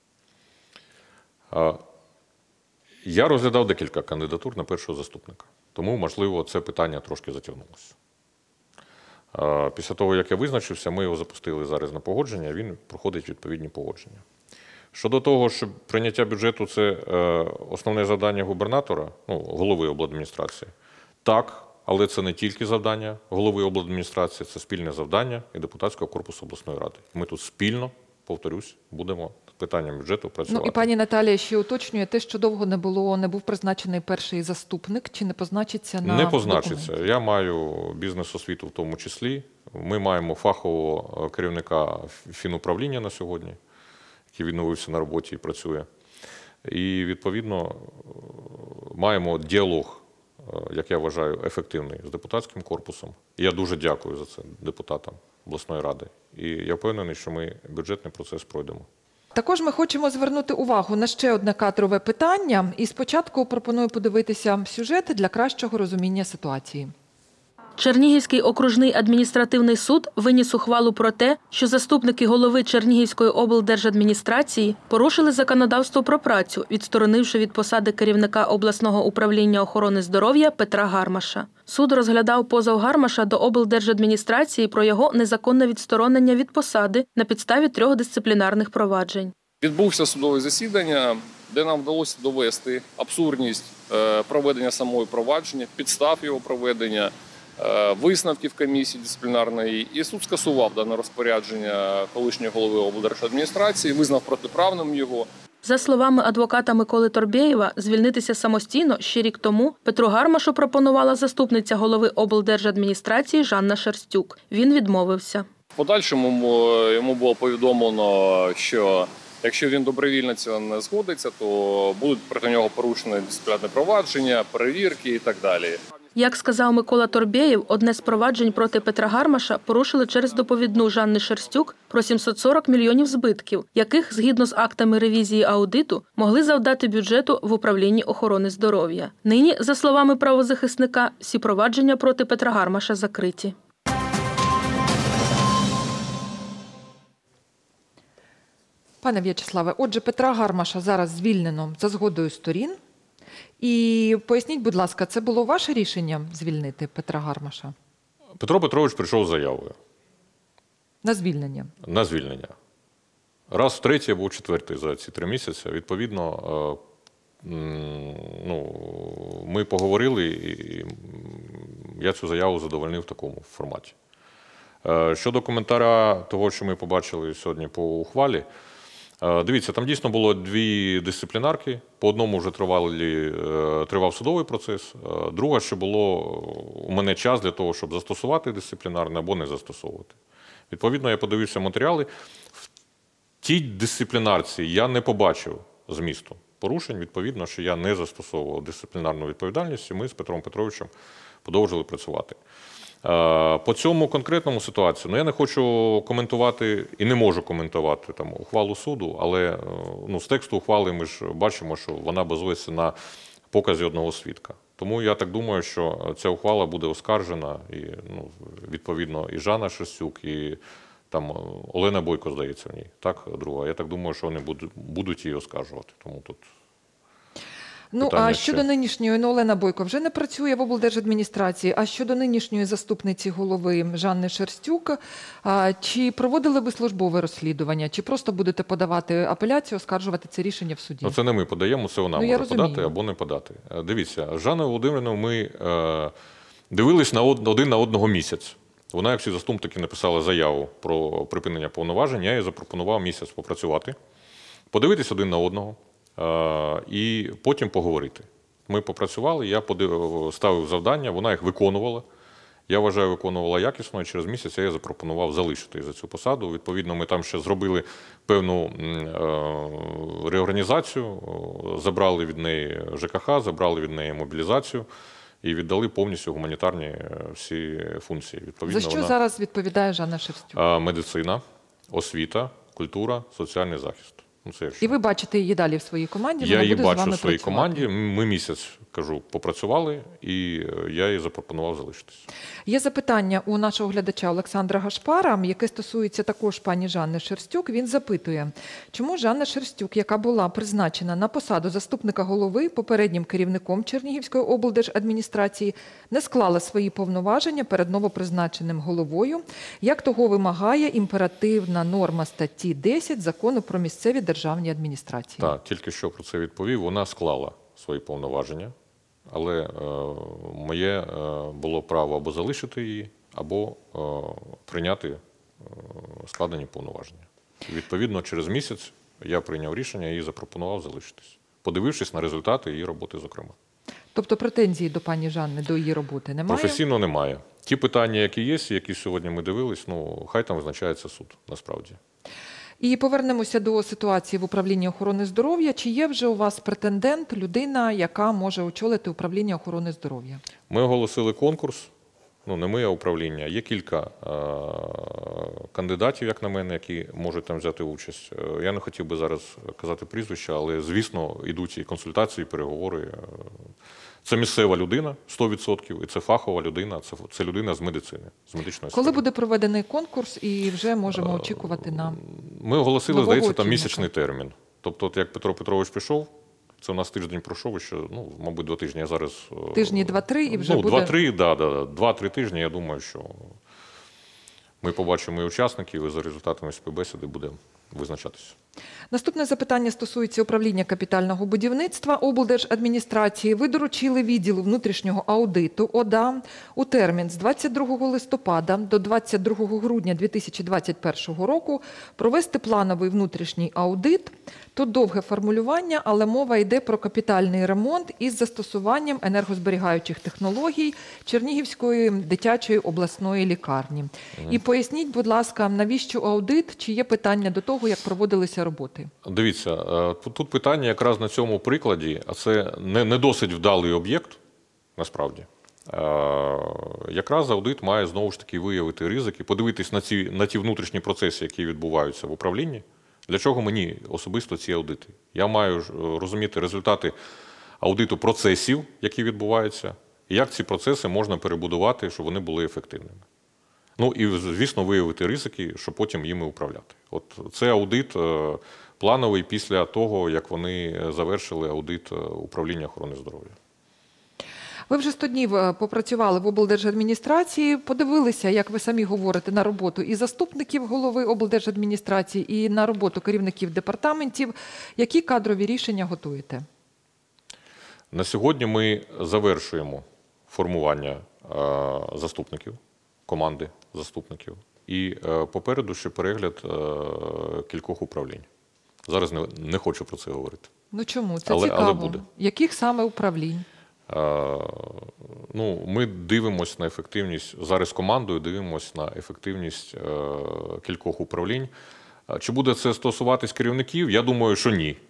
А... Я розглядав декілька кандидатур на першого заступника, тому, можливо, це питання трошки затягнулося. Після того, як я визначився, ми його запустили зараз на погодження, він проходить відповідні погодження. Щодо того, що прийняття бюджету – це основне завдання губернатора, ну, голови обладміністрації, так, але це не тільки завдання голови обладміністрації, це спільне завдання і депутатського корпусу обласної ради. Ми тут спільно, повторюсь, будемо питанням бюджету працювати. Ну і пані Наталія ще уточнює те, що довго не було, не був призначений перший заступник, чи не позначиться на Не позначиться. документі? Я маю бізнес-освіту в тому числі. Ми маємо фахового керівника фінуправління на сьогодні, який відновився на роботі і працює. І, відповідно, маємо діалог, як я вважаю, ефективний з депутатським корпусом. І я дуже дякую за це депутатам обласної ради. І я впевнений, що ми бюджетний процес пройдемо. Також ми хочемо звернути увагу на ще одне кадрове питання. І спочатку пропоную подивитися сюжет для кращого розуміння ситуації. Чернігівський окружний адміністративний суд виніс ухвалу про те, що заступники голови Чернігівської облдержадміністрації порушили законодавство про працю, відсторонивши від посади керівника обласного управління охорони здоров'я Петра Гармаша. Суд розглядав позов Гармаша до облдержадміністрації про його незаконне відсторонення від посади на підставі трьох дисциплінарних проваджень. Відбувся судове засідання, де нам вдалося довести абсурдність проведення самого провадження, підстав його проведення, висновків комісії дисциплінарної, і суд скасував дане розпорядження колишнього голови облдержадміністрації, визнав протиправним його. За словами адвоката Миколи Торбєєва, звільнитися самостійно ще рік тому Петру Гармашу пропонувала заступниця голови облдержадміністрації Жанна Шерстюк. Він відмовився. В подальшому йому було повідомлено, що якщо він добровільно цього не згодиться, то будуть проти нього порушені дисциплінарне провадження, перевірки і так далі. Як сказав Микола Торбєєв, одне з проваджень проти Петра Гармаша порушили через доповідну Жанни Шерстюк про сімсот сорок мільйонів збитків, яких, згідно з актами ревізії аудиту, могли завдати бюджету в управлінні охорони здоров'я. Нині, за словами правозахисника, всі провадження проти Петра Гармаша закриті. Пане В'ячеславе, отже, Петра Гармаша зараз звільнено за згодою сторін. І поясніть, будь ласка, це було ваше рішення звільнити Петра Гармаша? Петро Петрович прийшов з заявою. На звільнення? На звільнення. Раз втретє або четвертий за ці три місяці. Відповідно, ну, ми поговорили, і я цю заяву задовольнив в такому форматі. Щодо коментаря того, що ми побачили сьогодні по ухвалі, дивіться, там дійсно було дві дисциплінарки. По одному вже тривали, тривав судовий процес. Друга, що було у мене час для того, щоб застосувати дисциплінарне або не застосовувати. Відповідно, я подивився матеріали. В тій дисциплінарці я не побачив змісту. порушень, відповідно, що я не застосовував дисциплінарну відповідальність, і ми з Петром Петровичем продовжили працювати. По цьому конкретному ситуацію, ну, я не хочу коментувати і не можу коментувати там ухвалу суду, але ну, з тексту ухвали ми ж бачимо, що вона базується на показі одного свідка. Тому я так думаю, що ця ухвала буде оскаржена, і ну, відповідно і Жанна Шерстюк, і там Олена Бойко, здається, в ній, так, друга. Я так думаю, що вони будуть, будуть її оскаржувати. Тому тут Ну, питання а ще. щодо нинішньої, ну, Олена Бойко вже не працює в облдержадміністрації, а щодо нинішньої заступниці голови Жанни Шерстюк, а, чи проводили ви службове розслідування, чи просто будете подавати апеляцію, оскаржувати це рішення в суді? Ну, це не ми подаємо, це вона Ну, я може розумію. подати або не подати. Е, Дивіться, з Жанною Володимирівною ми е, дивились на од, один на одного місяць. Вона, як всі заступники, написала заяву про припинення повноважень, я їй запропонував місяць попрацювати, подивитись один на одного е, і потім поговорити. Ми попрацювали, я подив, ставив завдання, вона їх виконувала. Я вважаю, виконувала якісно, і через місяць я їй запропонував залишити за цю посаду. Відповідно, ми там ще зробили певну е, реорганізацію, забрали від неї ЖКХ, забрали від неї мобілізацію і віддали повністю гуманітарні всі функції. Відповідно, За що вона, зараз відповідає Жанна Шерстюк? е, медицина, освіта, культура, соціальний захист. Ну, це якщо. І ви бачите її далі в своїй команді? Я вона її буде з бачу вами в своїй працювати. команді. Ми місяць, кажу, попрацювали, і я їй запропонував залишитись. Є запитання у нашого глядача Олександра Гашпара, яке стосується також пані Жанни Шерстюк. Він запитує, чому Жанна Шерстюк, яка була призначена на посаду заступника голови попереднім керівником Чернігівської облдержадміністрації, не склала свої повноваження перед новопризначеним головою, як того вимагає імперативна норма статті десять Закону про місцеві державні адміністрації. Так, тільки що про це відповів. Вона склала свої повноваження, але е, моє е, було право або залишити її, або е, прийняти е, складені повноваження. І, відповідно, через місяць я прийняв рішення і запропонував залишитись, подивившись на результати її роботи, зокрема. Тобто претензії до пані Жанни, до її роботи немає? Професійно немає. Ті питання, які є, які сьогодні ми дивились, ну, хай там визначається суд, насправді. І повернемося до ситуації в управлінні охорони здоров'я. Чи є вже у вас претендент, людина, яка може очолити управління охорони здоров'я? Ми оголосили конкурс, ну не ми, а управління. Є кілька е- кандидатів, як на мене, які можуть там взяти участь. Е, Я не хотів би зараз казати прізвища, але, звісно, йдуть і консультації, і переговори. Це місцева людина, сто відсотків, і це фахова людина, це, це людина з медицини, з медичної Коли сфери. буде проведений конкурс і вже можемо очікувати на... Ми оголосили, нового здається, там очільника? місячний термін. Тобто, от як Петро Петрович пішов, це у нас тиждень пройшов, і ще, ну, мабуть, два тижні. Я зараз... е, Тижні два-три і вже ну, буде... два-три, да, да, два-три тижні, я думаю, що ми побачимо і учасників, і за результатами співбесіди буде визначатися. Наступне запитання стосується управління капітального будівництва облдержадміністрації. Ви доручили відділу внутрішнього аудиту ОДА у термін з двадцять другого листопада до двадцять другого грудня дві тисячі двадцять першого року провести плановий внутрішній аудит. Тут довге формулювання, але мова йде про капітальний ремонт із застосуванням енергозберігаючих технологій Чернігівської дитячої обласної лікарні. І поясніть, будь ласка, навіщо аудит, чи є питання до того, як проводилися роботи? Дивіться, е, тут, тут питання якраз на цьому прикладі, а це не, не досить вдалий об'єкт, насправді. Е, якраз аудит має знову ж таки виявити ризики, подивитись на ці, на ті внутрішні процеси, які відбуваються в управлінні. Для чого мені особисто ці аудити? Я маю розуміти результати аудиту процесів, які відбуваються, і як ці процеси можна перебудувати, щоб вони були ефективними. Ну і, звісно, виявити ризики, щоб потім їми управляти. От це аудит е, плановий після того, як вони завершили аудит управління охорони здоров'я. Ви вже сто днів попрацювали в облдержадміністрації, подивилися, як ви самі говорите, на роботу і заступників голови облдержадміністрації, і на роботу керівників департаментів. Які кадрові рішення готуєте? На сьогодні ми завершуємо формування е, заступників, команди заступників. І е, попереду ще перегляд е, кількох управлінь. Зараз не, не хочу про це говорити. Ну чому? Це але, цікаво. але буде. Яких саме управлінь? Е, ну, ми дивимося на ефективність, зараз командою дивимося на ефективність е, кількох управлінь. Чи буде це стосуватись керівників? Я думаю, що ні.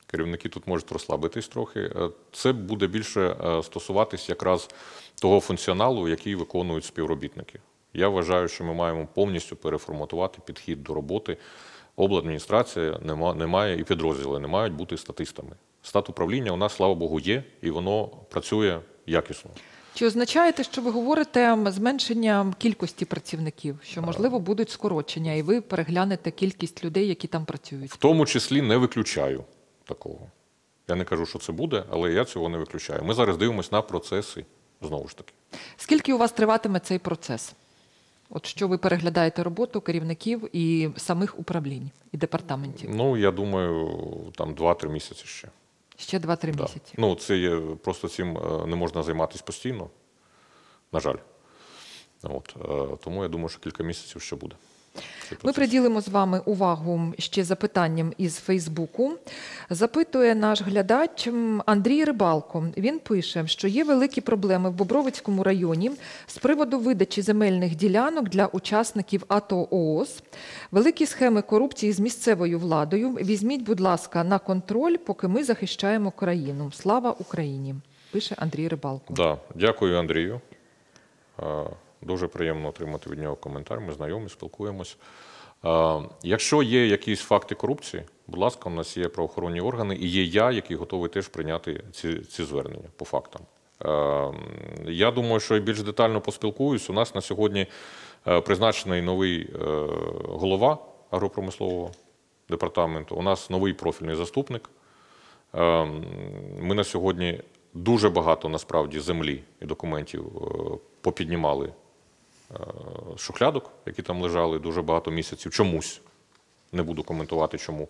керівники тут можуть розслабитись трохи. Е, Це буде більше е, стосуватись якраз того функціоналу, який виконують співробітники. Я вважаю, що ми маємо повністю переформатувати підхід до роботи. Обладміністрація не ма- не має і підрозділи не мають бути статистами. Стат управління у нас, слава Богу, є, і воно працює якісно. Чи означає те, що ви говорите, зменшення кількості працівників, що, можливо, будуть скорочення, і ви переглянете кількість людей, які там працюють? В тому числі не виключаю такого. Я не кажу, що це буде, але я цього не виключаю. Ми зараз дивимося на процеси, знову ж таки. Скільки у вас триватиме цей процес? От що ви переглядаєте роботу керівників і самих управлінь і департаментів? Ну, я думаю, там два-три місяці ще. Ще два-три Да. місяці. Ну, це є, просто цим е, не можна займатися постійно, на жаль. От, е, тому я думаю, що кілька місяців ще буде. цей Ми процес. приділимо з вами увагу ще запитанням із Фейсбуку. Запитує наш глядач м, Андрій Рибалко. Він пише, що є великі проблеми в Бобровицькому районі з приводу видачі земельних ділянок для учасників АТО-ООС. Великі схеми корупції з місцевою владою. Візьміть, будь ласка, на контроль, поки ми захищаємо країну. Слава Україні! Пише Андрій Рибалко. Да, дякую, Андрію. Е, Дуже приємно отримати від нього коментар. Ми знайомі, спілкуємось. Е, Якщо є якісь факти корупції, будь ласка, у нас є правоохоронні органи, і є я, який готовий теж прийняти ці, ці звернення по фактам. Е, Я думаю, що я більш детально поспілкуюсь. У нас на сьогодні е, призначений новий е, голова агропромислового департаменту. У нас новий профільний заступник. Е, Ми на сьогодні дуже багато, насправді, землі і документів е, попіднімали е, шухлядок, які там лежали дуже багато місяців. Чомусь. Не буду коментувати, чому.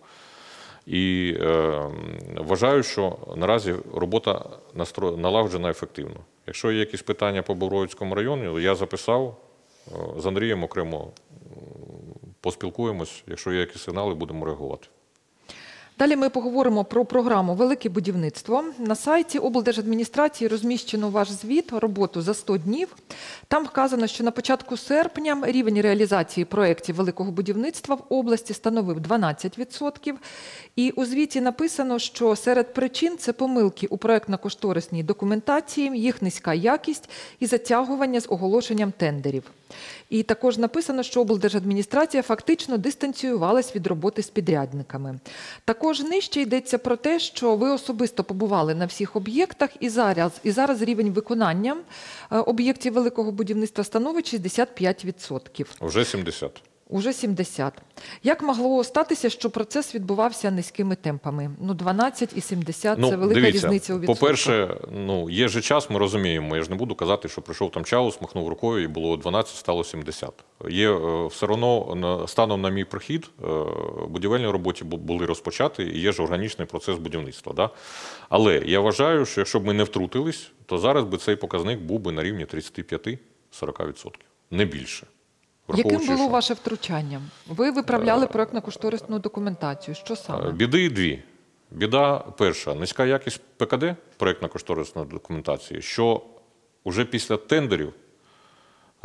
І е, вважаю, що наразі робота настро... налагоджена ефективно. Якщо є якісь питання по Бобровицькому району, я записав, е, з Андрієм окремо е, поспілкуємось. Якщо є якісь сигнали, будемо реагувати. Далі ми поговоримо про програму «Велике будівництво». На сайті облдержадміністрації розміщено ваш звіт роботу за сто днів. Там вказано, що на початку серпня рівень реалізації проєктів великого будівництва в області становив дванадцять відсотків. І у звіті написано, що серед причин – це помилки у проєктно-кошторисній документації, їх низька якість і затягування з оголошенням тендерів. І також написано, що облдержадміністрація фактично дистанціювалась від роботи з підрядниками. Також нижче йдеться про те, що ви особисто побували на всіх об'єктах, і зараз, і зараз рівень виконання е, об'єктів великого будівництва становить шістдесят п'ять відсотків. Вже сімдесят. Уже сімдесят. Як могло статися, що процес відбувався низькими темпами? Ну, дванадцять і сімдесят – це велика дивіться, різниця у відсотках. По-перше, ну, є же час, ми розуміємо. Я ж не буду казати, що прийшов там Чаус, махнув рукою і було дванадцять, стало сімдесят. Є е, все одно, на- станом на мій прихід, е, будівельні роботи бу- були розпочаті, і є ж органічний процес будівництва. Да? Але я вважаю, що якщо б ми не втрутились, то зараз би цей показник був би на рівні тридцять п'ять - сорок відсотків, не більше. Яким Враховуючи, було що- ваше втручання? Ви виправляли проєктно-кошторисну документацію. Що саме? Е, Біди дві. Біда перша – низька якість ПКД, проєктно-кошторисної документації, що вже після тендерів е,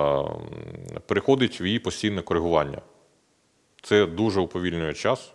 переходить в її постійне коригування. Це дуже уповільнює час,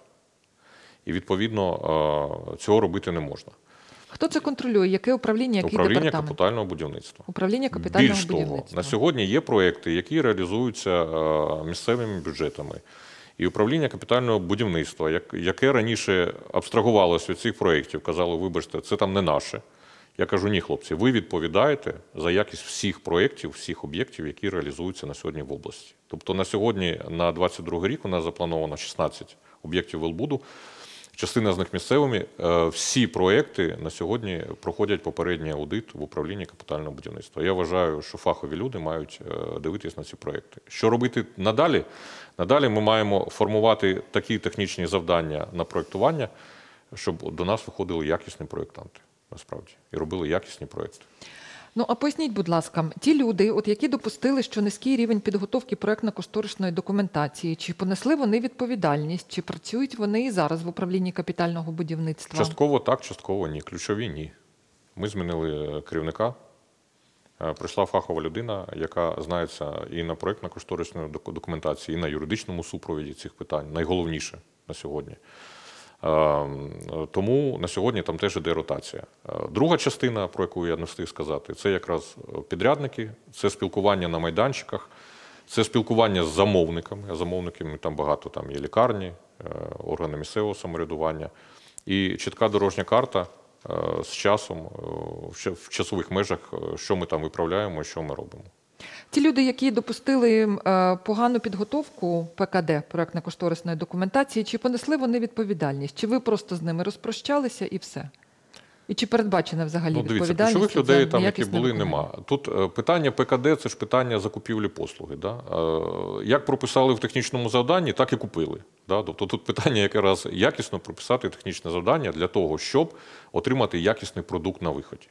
і, відповідно, е, цього робити не можна. Хто це контролює? Яке управління, який Управління департамент? капітального будівництва. Управління капітального Більш того, будівництва. на сьогодні є проекти, які реалізуються е, місцевими бюджетами. І управління капітального будівництва, як- яке раніше абстрагувалося від цих проєктів, казало, вибачте, це там не наше. Я кажу, ні, хлопці, ви відповідаєте за якість всіх проєктів, всіх об'єктів, які реалізуються на сьогодні в області. Тобто на сьогодні, на двадцять другий рік, у нас заплановано шістнадцять об'єктів велбуду. Частина з них місцевими. Е, Всі проекти на сьогодні проходять попередній аудит в управлінні капітального будівництва. Я вважаю, що фахові люди мають е, дивитись на ці проекти. Що робити надалі? Надалі ми маємо формувати такі технічні завдання на проектування, щоб до нас виходили якісні проєктанти, насправді, і робили якісні проекти. Ну, а поясніть, будь ласка, ті люди, от які допустили, що низький рівень підготовки проєктно-кошторисної документації, чи понесли вони відповідальність, чи працюють вони і зараз в управлінні капітального будівництва? Частково так, частково ні. Ключові – ні. Ми змінили керівника. Е, Прийшла фахова людина, яка знається і на проєктно-кошторисній док- документації, і на юридичному супровіді цих питань. Найголовніше на сьогодні. Тому на сьогодні там теж іде ротація. Друга частина, про яку я не встиг сказати, це якраз підрядники, це спілкування на майданчиках, це спілкування з замовниками, а замовниками там багато, там є лікарні, органи місцевого самоврядування. І чітка дорожня карта з часом, в часових межах, що ми там виправляємо і що ми робимо. Ті люди, які допустили погану підготовку Пе Ка Де, проектно-кошторисної документації, чи понесли вони відповідальність? Чи ви просто з ними розпрощалися і все? І чи передбачена взагалі ну, дивіться, відповідальність? Ключових людей, там, які неякісне були, виконання? нема. Тут питання Пе Ка Де – це ж питання закупівлі послуги. Да? Як прописали в технічному завданні, так і купили. Да? Тобто тут питання якраз якісно прописати технічне завдання для того, щоб отримати якісний продукт на виході.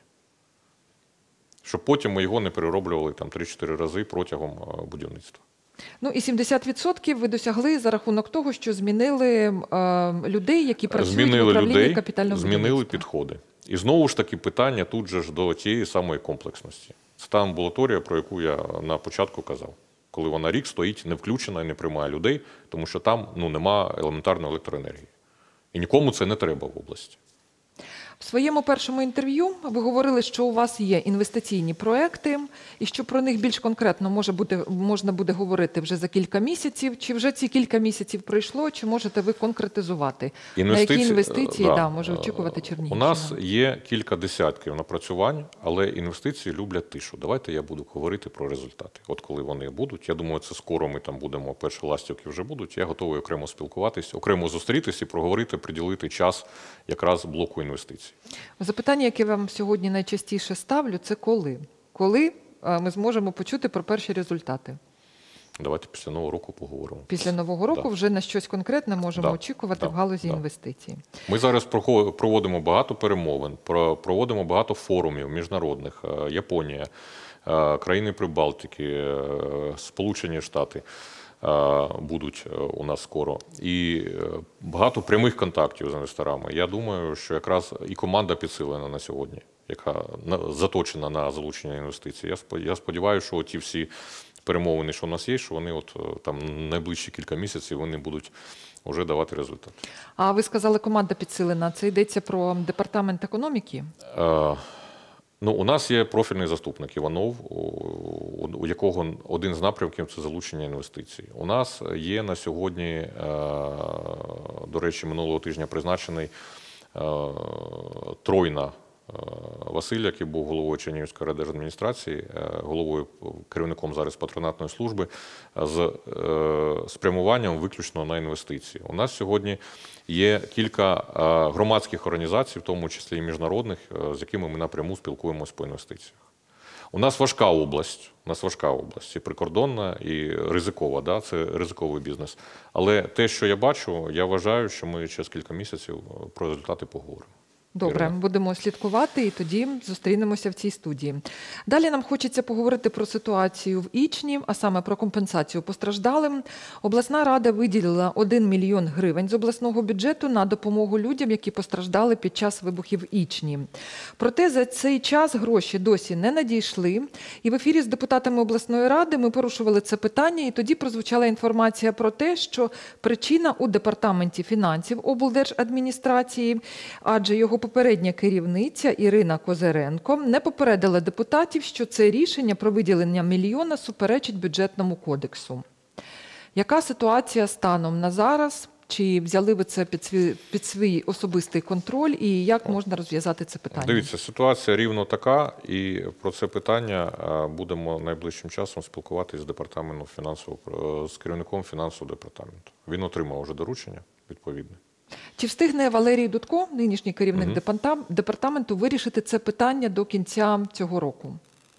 Щоб потім ми його не перероблювали там три-чотири рази протягом будівництва. Ну і сімдесят відсотків ви досягли за рахунок того, що змінили е, людей, які працюють змінили в управлінні людей, капітального будівництва. Змінили підходи. І знову ж таки питання тут же ж до тієї самої комплексності. Це та амбулаторія, про яку я на початку казав. Коли вона рік стоїть не включена і не приймає людей, тому що там ну, нема елементарної електроенергії. І нікому це не треба в області. В своєму першому інтерв'ю ви говорили, що у вас є інвестиційні проекти, і що про них більш конкретно може бути, можна буде говорити вже за кілька місяців. Чи вже ці кілька місяців пройшло, чи можете ви конкретизувати, Інвестиці... на які інвестиції да. да, може очікувати Чернігівщина? У нас є кілька десятків напрацювань, але інвестиції люблять тишу. Давайте я буду говорити про результати. От коли вони будуть, я думаю, це скоро ми там будемо, перші ластівки вже будуть, я готовий окремо спілкуватись, окремо зустрітись і проговорити, приділити час якраз блоку інвестицій. Запитання, яке вам сьогодні найчастіше ставлю, це коли? Коли ми зможемо почути про перші результати? Давайте після Нового року поговоримо. Після Нового року да. вже на щось конкретне можемо да. очікувати да. в галузі да. інвестицій. Ми зараз проводимо багато перемовин, проводимо багато форумів міжнародних. Японія, країни Прибалтики, Сполучені Штати будуть у нас скоро. І багато прямих контактів з інвесторами. Я думаю, що якраз і команда підсилена на сьогодні, яка заточена на залучення інвестицій. Я сподіваюся, що ті всі перемовини, що у нас є, що вони от там найближчі кілька місяців вони будуть вже давати результат. А ви сказали, команда підсилена. Це йдеться про департамент економіки? Е, ну, у нас є профільний заступник Іванов, у, у якого один з напрямків – це залучення інвестицій. У нас є на сьогодні, е, до речі, минулого тижня призначений е, тройна Василь, який був головою Чернігівської райдержадміністрації, головою, керівником зараз патронатної служби, з спрямуванням виключно на інвестиції. У нас сьогодні є кілька громадських організацій, в тому числі і міжнародних, з якими ми напряму спілкуємося по інвестиціях. У нас важка область, у нас важка область, і прикордонна, і ризикова, да? Це ризиковий бізнес. Але те, що я бачу, я вважаю, що ми через кілька місяців про результати поговоримо. Добре, будемо слідкувати і тоді зустрінемося в цій студії. Далі нам хочеться поговорити про ситуацію в Ічні, а саме про компенсацію постраждалим. Обласна рада виділила один мільйон гривень з обласного бюджету на допомогу людям, які постраждали під час вибухів в Ічні. Проте за цей час гроші досі не надійшли. І в ефірі з депутатами обласної ради ми порушували це питання, і тоді прозвучала інформація про те, що причина у департаменті фінансів облдержадміністрації, адже його попередня керівниця Ірина Козиренко не попередила депутатів, що це рішення про виділення мільйона суперечить бюджетному кодексу. Яка ситуація станом на зараз? Чи взяли ви це під свій, під свій особистий контроль і як можна розв'язати це питання? Дивіться, ситуація рівно така, і про це питання будемо найближчим часом спілкуватися з департаментом фінансового, з керівником фінансового департаменту. Він отримав вже доручення відповідне. Чи встигне Валерій Дудко, нинішній керівник угу. департаменту, вирішити це питання до кінця цього року?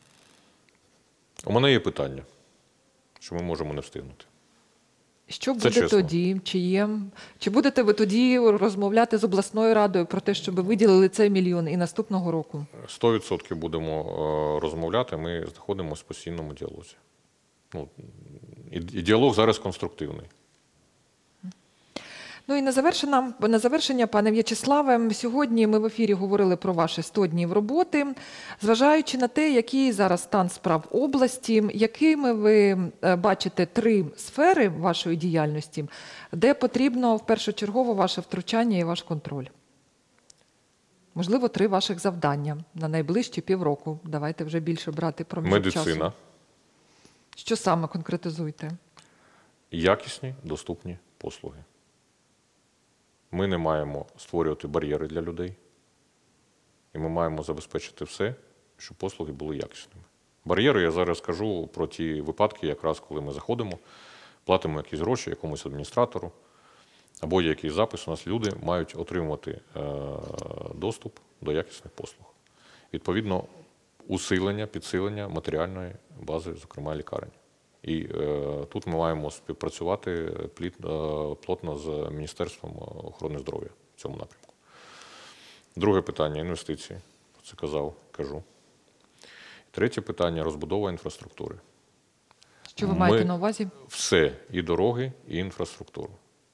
У мене є питання, що ми можемо не встигнути. Що буде чесно. Тоді? Чи, є? Чи будете ви тоді розмовляти з обласною радою про те, щоб виділили цей мільйон і наступного року? сто відсотків будемо розмовляти, ми знаходимося в постійному діалозі. Ну, і діалог зараз конструктивний. Ну і на завершення, на завершення, пане В'ячеславе, сьогодні ми в ефірі говорили про ваші сто днів роботи. Зважаючи на те, який зараз стан справ області, якими ви бачите три сфери вашої діяльності, де потрібно в першочергово ваше втручання і ваш контроль? Можливо, три ваших завдання на найближчі півроку. Давайте вже більше брати проміжок часу. Медицина. Що саме конкретизуйте? Якісні, доступні послуги. Ми не маємо створювати бар'єри для людей. І ми маємо забезпечити все, щоб послуги були якісними. Бар'єри, я зараз кажу про ті випадки, якраз коли ми заходимо, платимо якісь гроші якомусь адміністратору, або є якийсь запис, у нас люди мають отримувати е, доступ до якісних послуг. Відповідно, усилення, підсилення матеріальної бази, зокрема лікарень. І е, тут ми маємо співпрацювати пліт, е, плотно з Міністерством охорони здоров'я в цьому напрямку. Друге питання – інвестиції. Це казав, кажу. Третє питання – розбудова інфраструктури. Що ви ми маєте на увазі? Все. І дороги, і інфраструктуру.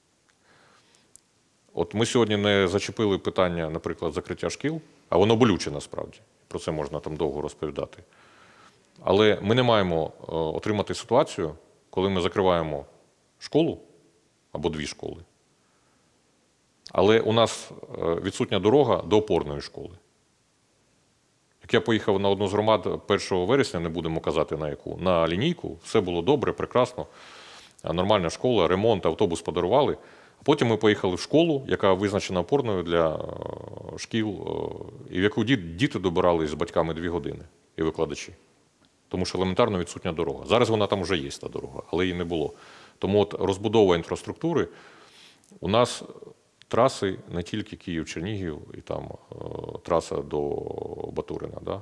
От ми сьогодні не зачепили питання, наприклад, закриття шкіл, а воно болюче насправді. Про це можна там довго розповідати. Але ми не маємо е, отримати ситуацію, коли ми закриваємо школу або дві школи, але у нас е, відсутня дорога до опорної школи. Як я поїхав на одну з громад першого вересня, не будемо казати на яку, на лінійку, все було добре, прекрасно, нормальна школа, ремонт, автобус подарували. А потім ми поїхали в школу, яка визначена опорною для шкіл, і в яку діти добирались з батьками дві години, і викладачі. Тому що елементарно відсутня дорога. Зараз вона там вже є, та дорога, але її не було. Тому от розбудова інфраструктури, у нас траси не тільки Київ-Чернігів і там е, траса до Батурина. Да?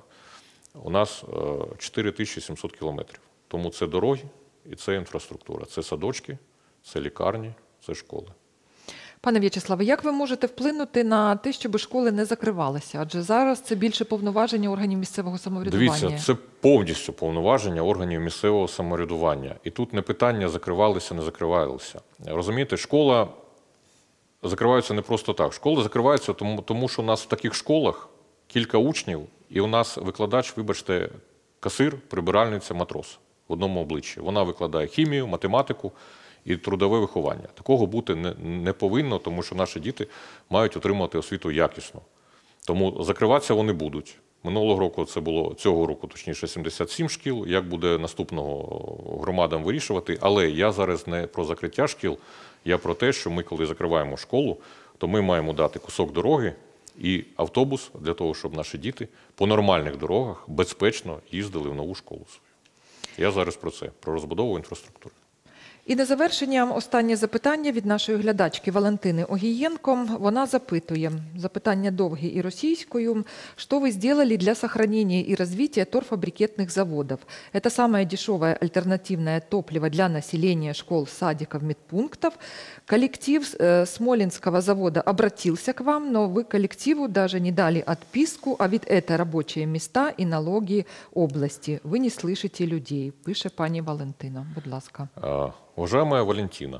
У нас е, чотири тисячі сімсот кілометрів. Тому це дороги і це інфраструктура. Це садочки, це лікарні, це школи. Пане В'ячеславе, як ви можете вплинути на те, щоб школи не закривалися? Адже зараз це більше повноваження органів місцевого самоврядування. Дивіться, це повністю повноваження органів місцевого самоврядування. І тут не питання закривалися, не закривалися. Розумієте, школа закриваються не просто так. Школи закриваються тому, тому що у нас в таких школах кілька учнів, і у нас викладач, вибачте, касир, прибиральниця, матрос в одному обличчі. Вона викладає хімію, математику і трудове виховання. Такого бути не, не повинно, тому що наші діти мають отримувати освіту якісно. Тому закриватися вони будуть. Минулого року це було, цього року, точніше, сімдесят сім шкіл. Як буде наступного громадам вирішувати. Але я зараз не про закриття шкіл, я про те, що ми, коли закриваємо школу, то ми маємо дати кусок дороги і автобус для того, щоб наші діти по нормальних дорогах безпечно їздили в нову школу свою. Я зараз про це, про розбудову інфраструктури. І на завершення останнє запитання від нашої глядачки Валентини Огієнко. Вона запитує, запитання довге і російською, что вы сделали для сохранения и развития торфобрикетных заводов? Это самое дешевое альтернативное топливо для населения школ, садиков, медпунктов. Коллектив э, Смоленского завода обратился к вам, но вы коллективу даже не дали отписку, а ведь это рабочие места и налоги области. Вы не слышите людей, пише пані Валентина. Будь ласка. Уважаемая Валентина,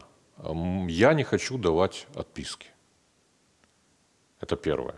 я не хочу давать отписки. Это первое.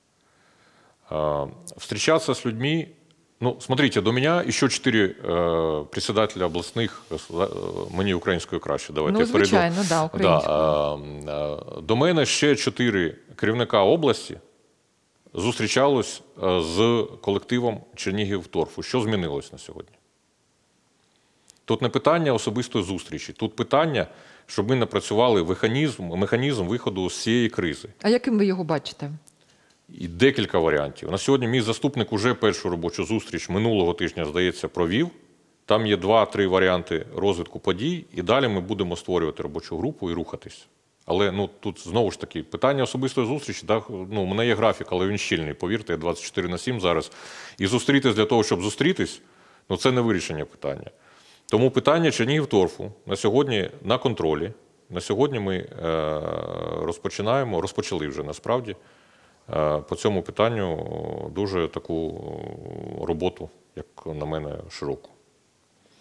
Встречаться с людьми, ну, смотрите, до меня еще четыре э, председателя областных, мені українською краще, давайте ну, я перейду. звичайно, да, українською. Да, э, до мене ще чотири керівника області зустрічалось з колективом Чернігівторфу. Що змінилось на сьогодні? Тут не питання особистої зустрічі, тут питання, щоб ми напрацювали механізм, механізм виходу з цієї кризи. А яким ви його бачите? І декілька варіантів. На сьогодні мій заступник уже першу робочу зустріч минулого тижня, здається, провів. Там є два-три варіанти розвитку подій, і далі ми будемо створювати робочу групу і рухатись. Але ну, тут знову ж таки питання особистої зустрічі, так, ну, у мене є графік, але він щільний, повірте, я двадцять чотири на сім зараз. І зустрітись для того, щоб зустрітись, ну, це не вирішення питання. Тому питання Чернігівторфу на сьогодні на контролі. На сьогодні ми розпочинаємо, розпочали вже насправді, по цьому питанню дуже таку роботу, як на мене, широку.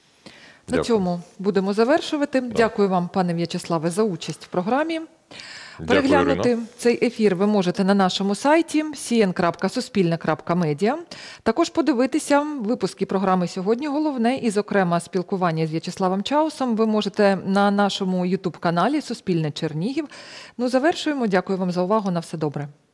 На цьому будемо завершувати. Дякую вам, пане В'ячеславе, за участь в програмі. Дякую, Переглянути Ірино. цей ефір ви можете на нашому сайті сі ен крапка суспільне крапка медіа. Також подивитися випуски програми «Сьогодні головне» і, зокрема, спілкування з В'ячеславом Чаусом ви можете на нашому ютуб-каналі «Суспільне Чернігів». Ну, завершуємо. Дякую вам за увагу. На все добре.